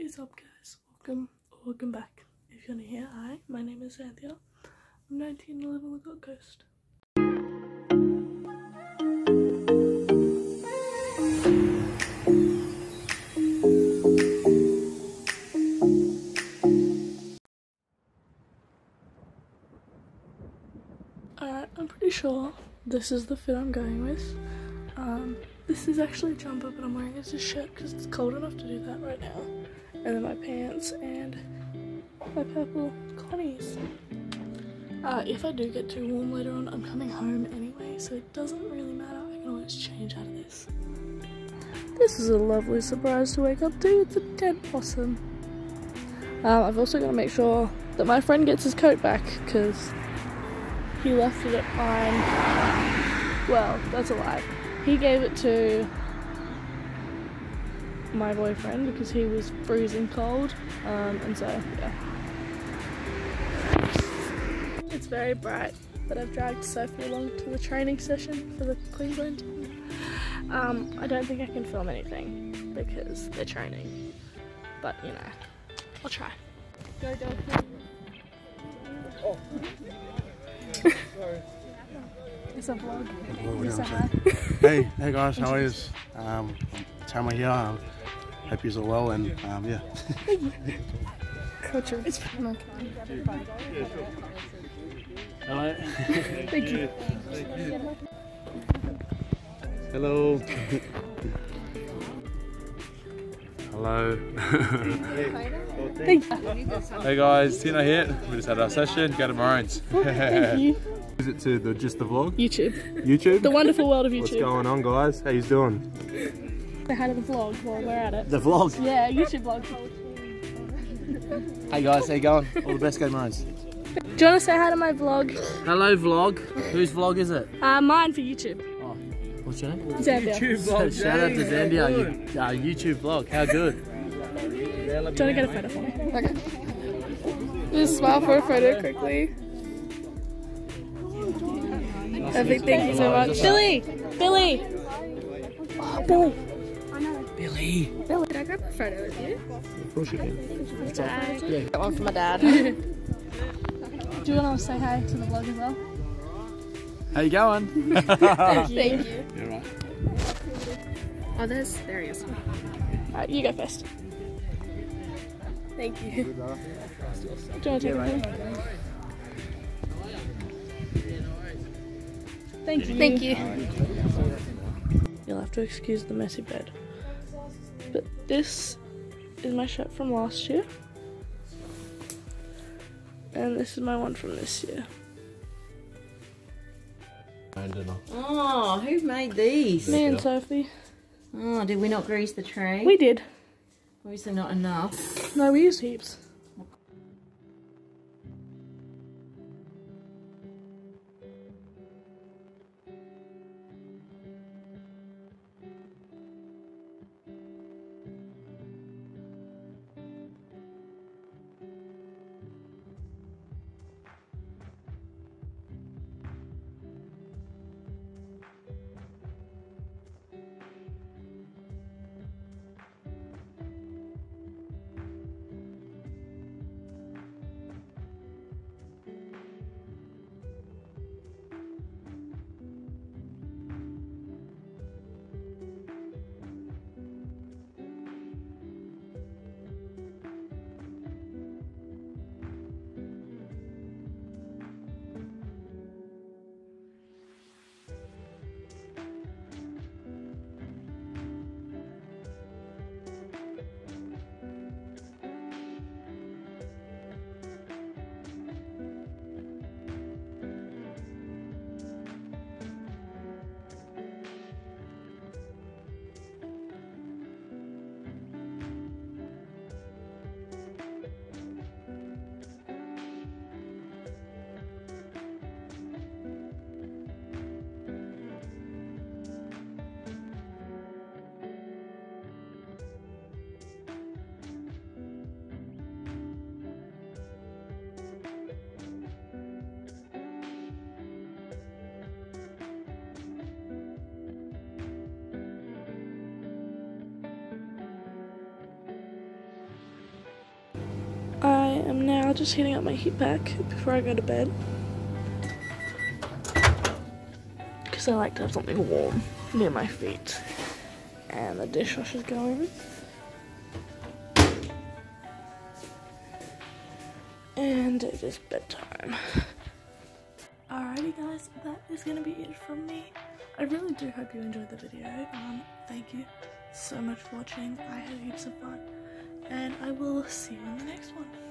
is up, guys? Welcome back. If you're new here, hi, my name is Anthea. I'm 19 and I live on the Gold Coast. Alright, I'm pretty sure this is the fit I'm going with. This is actually a jumper, but I'm wearing it as a shirt because it's cold enough to do that right now. And then my pants and my purple connies. If I do get too warm later on, I'm coming home anyway, so it doesn't really matter. I can always change out of this. This is a lovely surprise to wake up to. It's a dead possum. I've also got to make sure that my friend gets his coat back because he left it at mine. Well, that's a lie. He gave it to my boyfriend because he was freezing cold, and so, yeah. It's very bright, but I've dragged Sophie along to the training session for the Queensland team. I don't think I can film anything because they're training, but you know, I'll try. Go, go, go. Oh. It's a vlog. Hey guys, how are you? Tamara here. Hope you're all well, and yeah. Culture. It's fun. Hello. Thank you. Hello. Hello. Thank you. Hey guys, Tina here. We just had our session. Go to Maroons. Thank you. Is it to just the vlog? YouTube. YouTube? The wonderful world of YouTube. What's going on, guys? How you doing? Say hi to the vlog while we're at it. The vlog? Yeah, YouTube vlog. Hey guys, how you going? All the best, go Maroons. Do you want to say hi to my vlog? Hello vlog. Whose vlog is it? Mine for YouTube. Oh, what's your name? Zambia. YouTube vlog. Shout out to Zambia, YouTube vlog. How good? Do you want to get a photo for me? Okay. Just smile for a photo quickly. Perfect, thank you so much. Billy! Billy! Oh, Billy! Billy! Billy, did I grab a photo with you? Of course you can. Yeah. Got one for my dad. Do you want to say hi to the vlog as well? How you going? Thank you. You're right. Oh, there he is. Alright, you go first. Thank you. Do you want to take a photo? Thank you. Thank you. You'll have to excuse the messy bed. But this is my shirt from last year. And this is my one from this year. Oh, who made these? Me and Sophie. Oh, did we not grease the tray? We did. Obviously not enough. No, we used heaps. am now just heating up my heat pack before I go to bed. Because I like to have something warm near my feet. And the dishwasher's going. And it is bedtime. Alrighty guys, that is going to be it from me. I really do hope you enjoyed the video. Thank you so much for watching. I had heaps of fun. And I will see you in the next one.